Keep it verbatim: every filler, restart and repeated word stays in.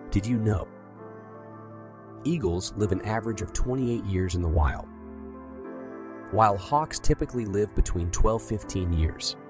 Did you know? Eagles live an average of twenty-eight years in the wild, while hawks typically live between twelve to fifteen years.